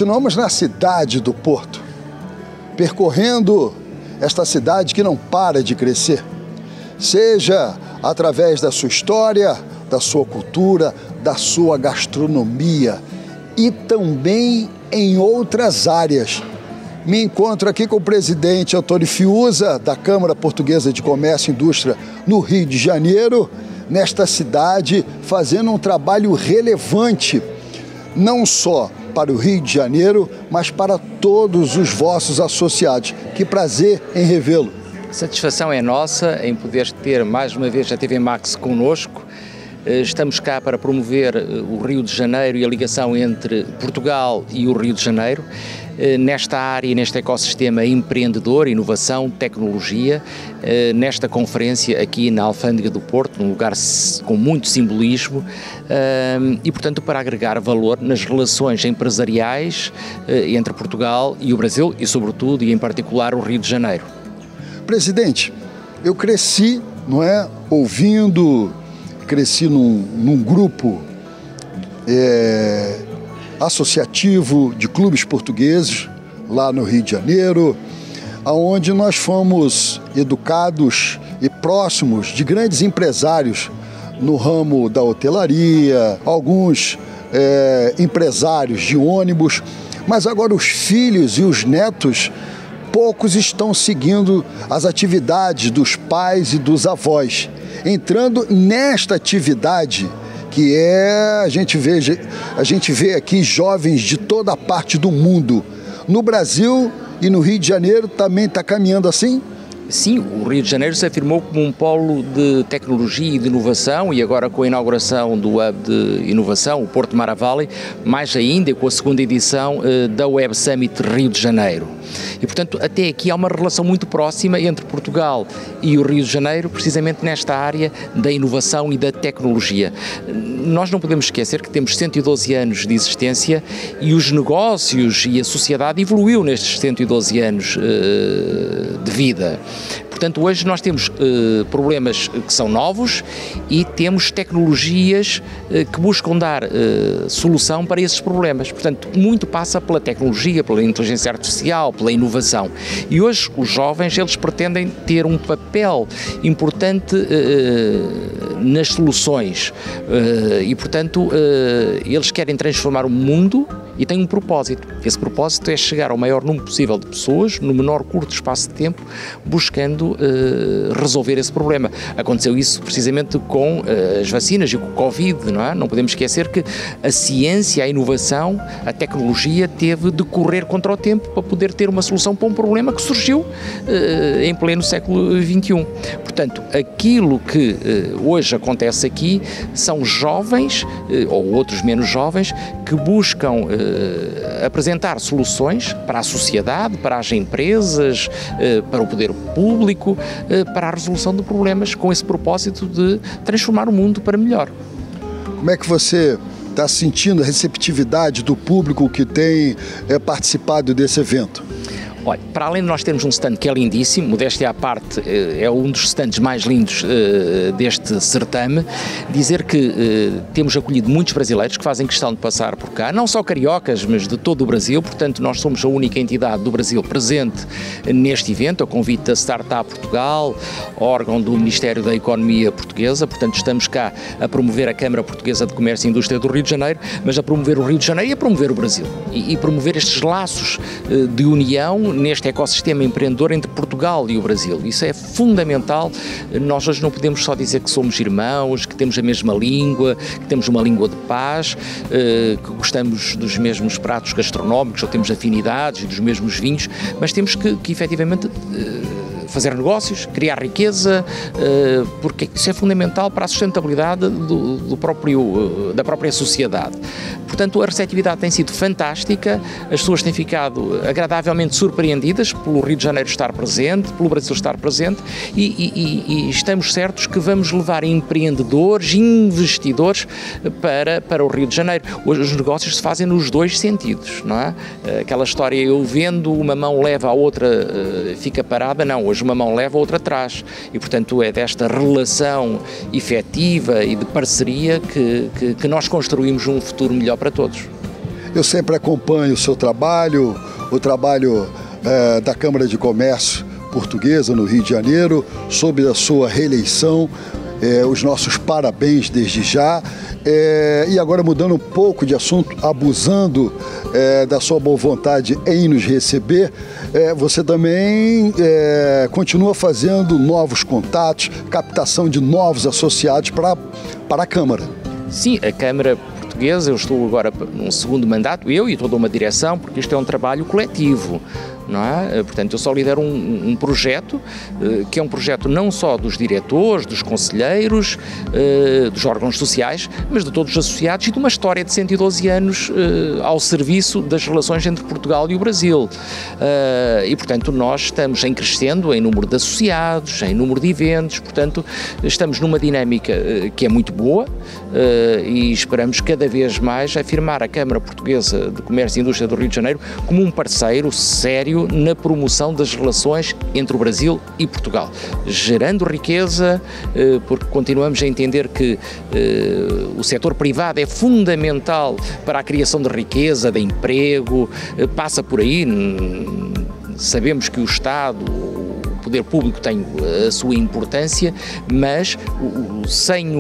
Continuamos na cidade do Porto, percorrendo esta cidade que não para de crescer, seja através da sua história, da sua cultura, da sua gastronomia e também em outras áreas. Me encontro aqui com o presidente Antônio Fiuza, da Câmara Portuguesa de Comércio e Indústria no Rio de Janeiro, nesta cidade, fazendo um trabalho relevante, não só para o Rio de Janeiro, mas para todos os vossos associados. Que prazer em revê-lo. Satisfação é nossa em poder ter mais uma vez a TV Max connosco. Estamos cá para promover o Rio de Janeiro e a ligação entre Portugal e o Rio de Janeiro, nesta área, neste ecossistema empreendedor, inovação, tecnologia, nesta conferência aqui na Alfândega do Porto, num lugar com muito simbolismo e, portanto, para agregar valor nas relações empresariais entre Portugal e o Brasil e, sobretudo, e em particular, o Rio de Janeiro. Presidente, eu cresci, cresci num grupo associativo de clubes portugueses, lá no Rio de Janeiro, onde nós fomos educados e próximos de grandes empresários no ramo da hotelaria, alguns empresários de ônibus, mas agora os filhos e os netos, poucos estão seguindo as atividades dos pais e dos avós, entrando nesta atividade que a gente vê aqui jovens de toda a parte do mundo. No Brasil e no Rio de Janeiro também está caminhando assim? Sim, o Rio de Janeiro se afirmou como um polo de tecnologia e de inovação e agora com a inauguração do Hub de Inovação, o Porto Mara Valley, mais ainda com a segunda edição da Web Summit Rio de Janeiro. E, portanto, até aqui há uma relação muito próxima entre Portugal e o Rio de Janeiro, precisamente nesta área da inovação e da tecnologia. Nós não podemos esquecer que temos 112 anos de existência e os negócios e a sociedade evoluiu nestes 112 anos de vida. Portanto, hoje nós temos problemas que são novos e temos tecnologias que buscam dar solução para esses problemas. Portanto, muito passa pela tecnologia, pela inteligência artificial, pela inovação. E hoje os jovens, eles pretendem ter um papel importante nas soluções e, portanto, eles querem transformar o mundo e têm um propósito. Esse propósito é chegar ao maior número possível de pessoas, no menor curto espaço de tempo, buscando resolver esse problema. Aconteceu isso precisamente com as vacinas e com o Covid, não é? Não podemos esquecer que a ciência, a inovação, a tecnologia teve de correr contra o tempo para poder ter uma solução para um problema que surgiu em pleno século XXI. Portanto, aquilo que hoje acontece aqui são jovens, ou outros menos jovens, que buscam apresentar soluções para a sociedade, para as empresas, para o poder público, para a resolução de problemas, com esse propósito de transformar o mundo para melhor. Como é que você está sentindo a receptividade do público que tem participado desse evento? Olha, para além de nós termos um stand que é lindíssimo, modéstia à parte, é um dos stands mais lindos deste certame, dizer que temos acolhido muitos brasileiros que fazem questão de passar por cá, não só cariocas, mas de todo o Brasil. Portanto, nós somos a única entidade do Brasil presente neste evento, a convite da Startup Portugal, órgão do Ministério da Economia Portuguesa. Portanto, estamos cá a promover a Câmara Portuguesa de Comércio e Indústria do Rio de Janeiro, mas a promover o Rio de Janeiro e a promover o Brasil. E promover estes laços de união neste ecossistema empreendedor entre Portugal e o Brasil. Isso é fundamental. Nós hoje não podemos só dizer que somos irmãos, que temos a mesma língua, que temos uma língua de paz, que gostamos dos mesmos pratos gastronómicos, ou temos afinidades e dos mesmos vinhos, mas temos que efetivamente fazer negócios, criar riqueza, porque isso é fundamental para a sustentabilidade da própria sociedade. Portanto, a receptividade tem sido fantástica, as pessoas têm ficado agradavelmente surpreendidas pelo Rio de Janeiro estar presente, pelo Brasil estar presente e estamos certos que vamos levar empreendedores, investidores para o Rio de Janeiro. Hoje os negócios se fazem nos dois sentidos, não é? Aquela história, eu vendo, uma mão leva, a outra fica parada, não, hoje uma mão leva, a outra atrás. E, portanto, é desta relação efetiva e de parceria que nós construímos um futuro melhor para todos. Eu sempre acompanho o seu trabalho, o trabalho da Câmara de Comércio Portuguesa no Rio de Janeiro, sobre a sua reeleição. Os nossos parabéns desde já. E agora, mudando um pouco de assunto, abusando da sua boa vontade em nos receber, você também continua fazendo novos contatos, captação de novos associados para a Câmara. Sim, a Câmara Portuguesa, eu estou agora num segundo mandato, eu e toda uma direção, porque isto é um trabalho coletivo. Não é? Portanto, eu só lidero um projeto, que é um projeto não só dos diretores, dos conselheiros, dos órgãos sociais, mas de todos os associados e de uma história de 112 anos ao serviço das relações entre Portugal e o Brasil. E, portanto, nós estamos em crescendo em número de associados, em número de eventos, portanto, estamos numa dinâmica que é muito boa e esperamos cada vez mais afirmar a Câmara Portuguesa de Comércio e Indústria do Rio de Janeiro como um parceiro sério na promoção das relações entre o Brasil e Portugal, gerando riqueza, porque continuamos a entender que o setor privado é fundamental para a criação de riqueza, de emprego, passa por aí. Sabemos que o Estado, o poder público tem a sua importância, mas sem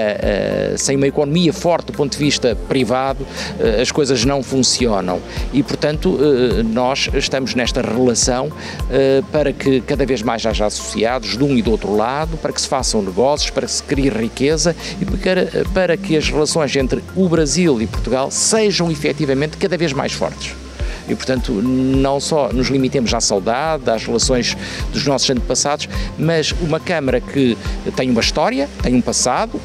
uma economia forte do ponto de vista privado, as coisas não funcionam. E, portanto, nós estamos nesta relação para que cada vez mais haja associados de um e do outro lado, para que se façam negócios, para que se crie riqueza e para que as relações entre o Brasil e Portugal sejam efetivamente cada vez mais fortes. E, portanto, não só nos limitemos à saudade, às relações dos nossos antepassados, mas uma Câmara que tem uma história, tem um passado,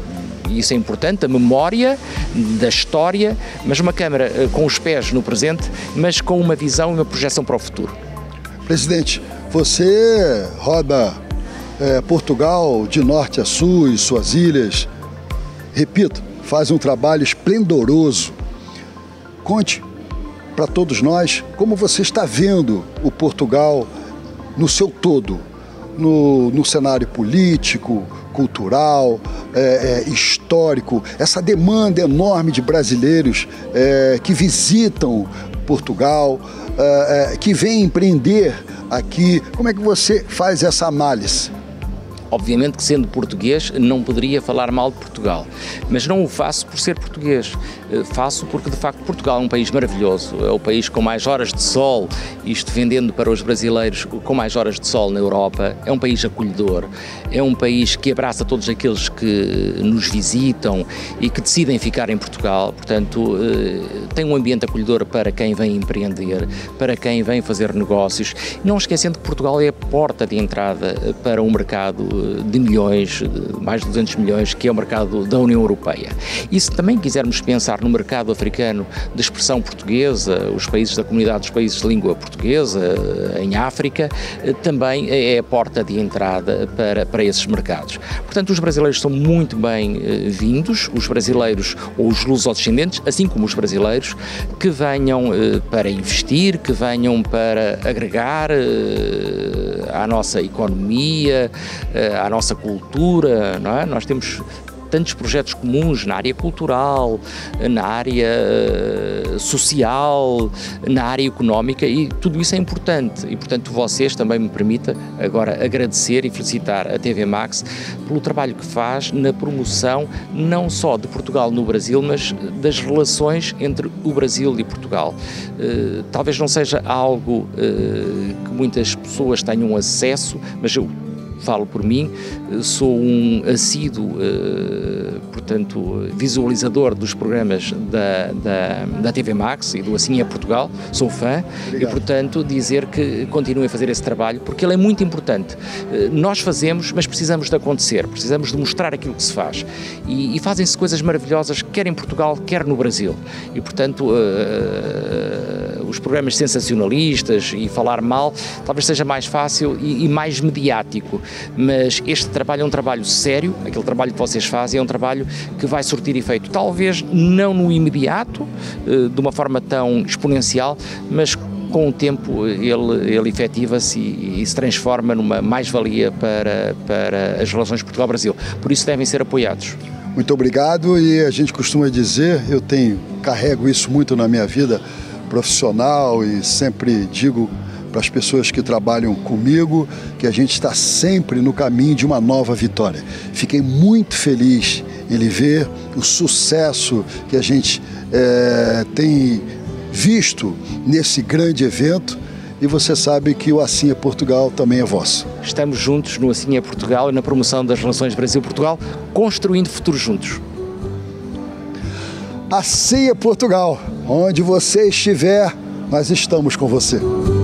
e isso é importante, a memória da história, mas uma Câmara com os pés no presente, mas com uma visão e uma projeção para o futuro. Presidente, você roda Portugal de norte a sul e suas ilhas, repito, faz um trabalho esplendoroso. Conte para todos nós como você está vendo o Portugal no seu todo, no cenário político, cultural, histórico, essa demanda enorme de brasileiros que visitam Portugal, que vêm empreender aqui. Como é que você faz essa análise? Obviamente que, sendo português, não poderia falar mal de Portugal, mas não o faço por ser português, faço porque de facto Portugal é um país maravilhoso, é o país com mais horas de sol, isto vendendo para os brasileiros, com mais horas de sol na Europa, é um país acolhedor, é um país que abraça todos aqueles que nos visitam e que decidem ficar em Portugal, portanto tem um ambiente acolhedor para quem vem empreender, para quem vem fazer negócios, não esquecendo que Portugal é a porta de entrada para um mercado de milhões, de mais de 200 milhões, que é o mercado da União Europeia. E se também quisermos pensar no mercado africano de expressão portuguesa, os países da comunidade dos países de língua portuguesa, em África, também é a porta de entrada para esses mercados. Portanto, os brasileiros são muito bem-vindos, os brasileiros ou os lusodescendentes, assim como os brasileiros, que venham para investir, que venham para agregar à nossa economia, à nossa cultura, não é? Nós temos tantos projetos comuns na área cultural, na área social, na área económica, e tudo isso é importante. E, portanto, vocês também me permitem agora agradecer e felicitar a TV Max pelo trabalho que faz na promoção não só de Portugal no Brasil, mas das relações entre o Brasil e Portugal. Talvez não seja algo que muitas pessoas tenham acesso, mas eu falo por mim, sou um assíduo, portanto, visualizador dos programas da TV Max e do Assim é Portugal, sou fã. Obrigado. E, portanto, dizer que continuem a fazer esse trabalho, porque ele é muito importante. Nós fazemos, mas precisamos de acontecer, precisamos de mostrar aquilo que se faz. E fazem-se coisas maravilhosas, quer em Portugal, quer no Brasil. E, portanto, os programas sensacionalistas e falar mal talvez seja mais fácil e mais mediático, mas este trabalho é um trabalho sério, aquele trabalho que vocês fazem é um trabalho que vai surtir efeito, talvez não no imediato, de uma forma tão exponencial, mas com o tempo ele efetiva-se e se transforma numa mais-valia para as relações Portugal-Brasil. Por isso devem ser apoiados. Muito obrigado, e a gente costuma dizer, carrego isso muito na minha vida profissional e sempre digo para as pessoas que trabalham comigo que a gente está sempre no caminho de uma nova vitória. Fiquei muito feliz em lhe ver, o sucesso que a gente tem visto nesse grande evento, e você sabe que o Assim é Portugal também é vosso. Estamos juntos no Assim é Portugal e na promoção das relações Brasil-Portugal, construindo futuro juntos. Assim é Portugal, onde você estiver, nós estamos com você.